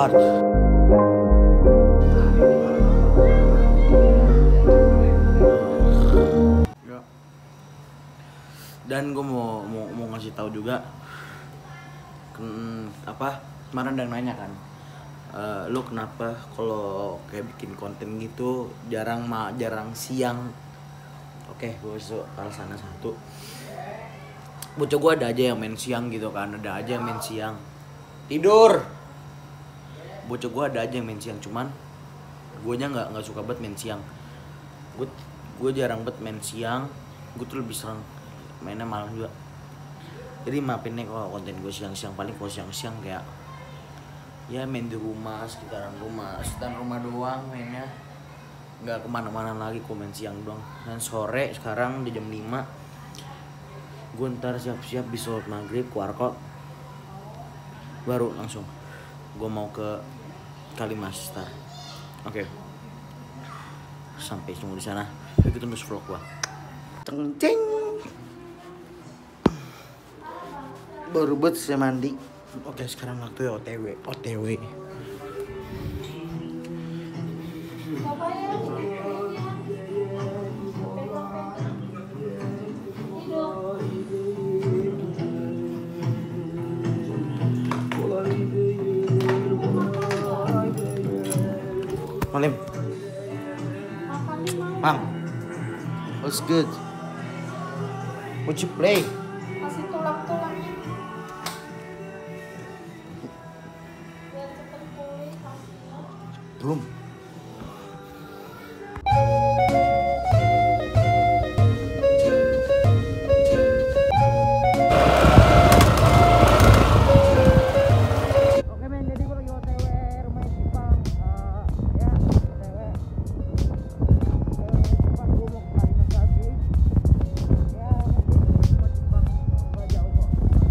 start. Dan gue mau ngasih tahu juga, kemarin ada yang nanya kan, lu kenapa kalau kayak bikin konten gitu jarang siang? Oke, gue masuk alasannya satu. Bocah gue ada aja yang main siang gitu kan, ada aja yang main siang tidur. Bocah gue ada aja yang main siang, cuman gue nya nggak suka banget main siang. Gue jarang banget main siang, gue tuh lebih sering mainnya malam juga. Jadi maafin nih kalau konten gue siang-siang, paling kalau siang-siang kayak ya main di rumah, sekitaran rumah doang mainnya, nggak kemana-mana lagi. Komen siang doang. Dan sore sekarang di jam 5 gue ntar siap-siap di sholat maghrib ke warkop, baru langsung gue mau ke Kalimas Star. Oke. Sampai ketemu di sana. Itu terus vlog gue. Ceng. Baru buat saya mandi. Oke, sekarang waktunya OTW. Malim. Mam. What's good? What you play? Masih tulang-tulangnya. Biar cepet pulih kasihnya. Belum. Oke men, jadi gue lagi OTW rumah Jepang. Ya, OTW. Jepang gue mau ke Kalimas lagi. Ya, mungkin rumah Jepang gak jauh kok.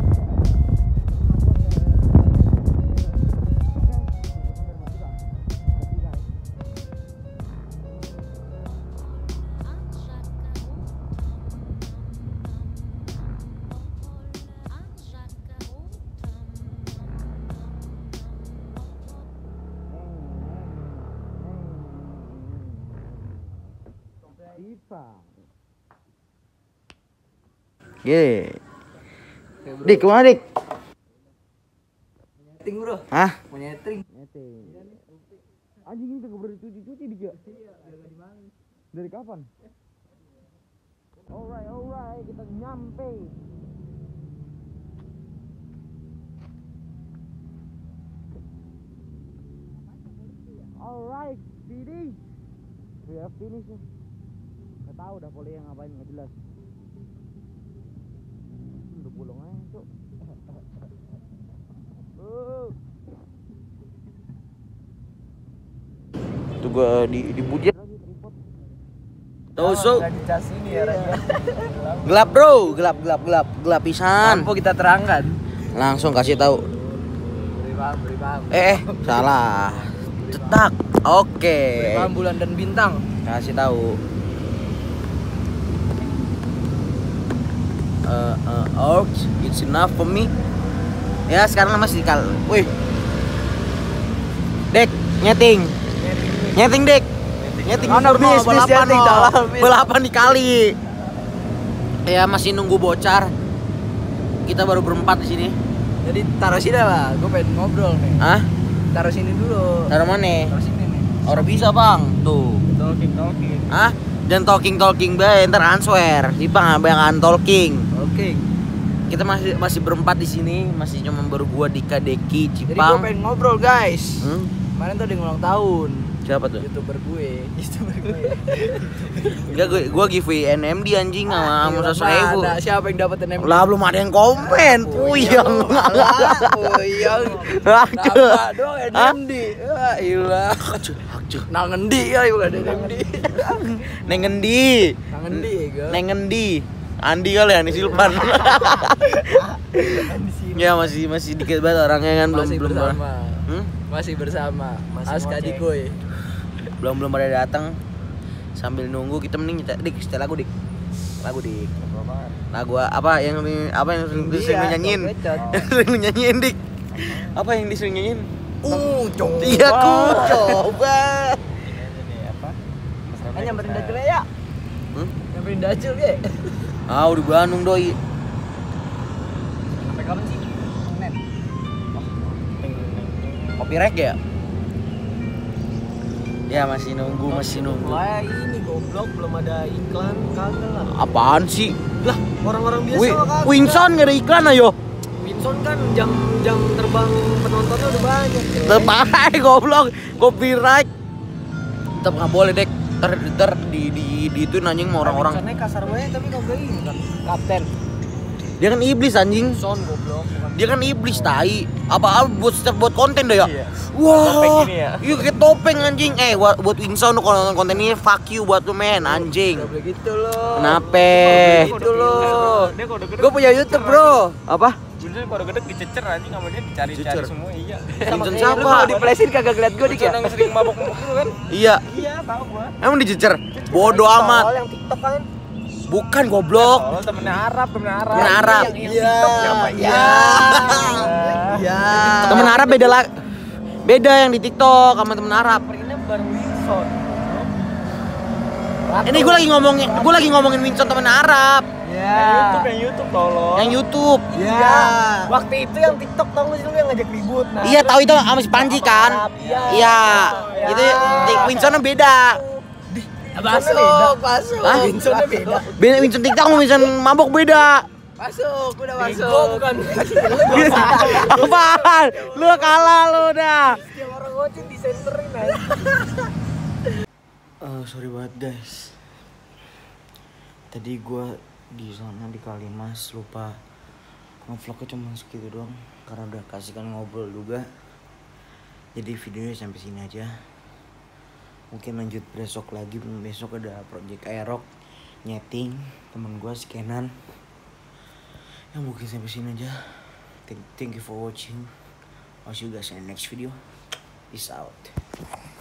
Ye. Dik, kemana Dik? Nyeting bro. Hah? Mau nyeting. Anjing ini udah bercuci-cuci Dik ya? Dari kapan? Alright, kita nyampe. Alright, finish. We have finished. Gak tau dah poli yang ngapain, gak jelas. Udah bolong aja cok. Itu gua di budget lagi tripod. Tuh so. Gelap bro, gelap pisan. Lampu kita terangkan. Langsung kasih tahu. Beri paham. Salah. Cetak. Oke. Beri paham bulan dan bintang. Kasih tahu. It's enough for me. Ya sekarang masih dikal. Wih. Dek, nyeting Dek. Nyeting balapan dikali. Ya masih nunggu bocar. Kita baru berempat di sini. Jadi taruh sini lah, gue pengen ngobrol nih. Hah? Taruh sini dulu. Taruh mana? Taruh sini nih. Orang bisa bang, tuh. Talking. Hah? Dan talking bae, ntar answer. Si bang banyak talking. Oke. Kita masih berempat di sini, masih cuma baru gua Dika, Deki, Jadi gue Cipang. pengen ngobrol guys. Hmm? Kemarin tuh ada yang ulang tahun. Siapa tuh? YouTuber gue. Enggak, gua giveaway NMD anjing sama 100.000. Nah, siapa yang dapat NMD? Lah belum ada yang komen. Puyeng. Puyeng. Nama doang NMD. Wah, ilah. Nang ngendi kali bukan NMD. Neng ngendi? Nang ngendi ya, Neng ngendi? Andi kali Andi Silpan. Ya masih dikit banget orangnya kan, masih belum bersama. Hmm? Masih bersama. Aska Dikoy. Belum pada datang. Sambil nunggu kita mending Dik, setel lagu Dik. Lagu apa yang sering nyanyiin? Sering nyanyiin Dik. Apa yang disuruh nyanyiin? Coba. Iya ku coba. Ini aja nih apa? Nyamperin Dacil ya. Nyamperin Dacil ya. Ah udah Bandung doi. Sampai kapan sih? Senin. Kopi rek ya? Ya masih nunggu. Wah ini goblok belum ada iklan kagak lah. Apaan sih? Lah orang-orang biasa kagak. Winson nggak ada iklan ayo. Winson kan jam terbang penontonnya udah banyak. Terpakai goblok, copyright. Tetap nggak boleh dek. Ter di itu nanyain sama orang-orang. Winsonnya kasar banget tapi kagak ini kan. Kapten. Dia kan iblis anjing. Son goblok. Dia kan iblis tai. Apa buat konten deh ya? Iya. Wah. Topeng gini ya? Iya kayak topeng anjing. Buat Winson kalau nonton konten ini fuck you buat lu men anjing. Gak boleh gitu loh. Kenapa? Gitu loh. Dia kode gede. Gue punya YouTube bro. Apa? Bener kode gede dicecer anjing sama dia dicari-cari Dicecer. semua iya. Winson Lu siapa? kalau di plesin kagak ngeliat gue dik ya. Yang sering mabok-mabok itu kan? Iya. Iya, tahu gua. Emang dicecer? Bodoh amat. Yang TikTok kan. Bukan goblok. Oh, temennya Arab. Temen Arab. Iya. Iya. Iya. Temen Arab beda yang di TikTok sama temen Arab. Ini baru Wilson. Ini gue lagi ngomongin Winson temen Arab. Iya. Yang YouTube tolong. Yang YouTube. Iya. Waktu itu yang TikTok tau gak sih lu yang ngajak ribut. Nah, Iya tahu itu sama si Panji kan? Iya. Itu Winsonnya beda. Masuk. Hah? Winsonnya beda. Beda Winson TikTok sama Winson mabok beda. Masuk, udah masuk. Gue bukan. Apaan? Lu kalah lu dah. Setiap orang ngocin disenterin aja. Sorry banget guys. Tadi gua di sana di Kalimas lupa ngevlognya cuma segitu doang karena udah kasihkan ngobrol juga. Jadi videonya sampai sini aja. Mungkin lanjut besok lagi. Besok ada project Aerox nyeting temen gua si Kenan. Ya mungkin sampai sini aja. Thank you for watching. I'll see you guys in the next video. Peace out.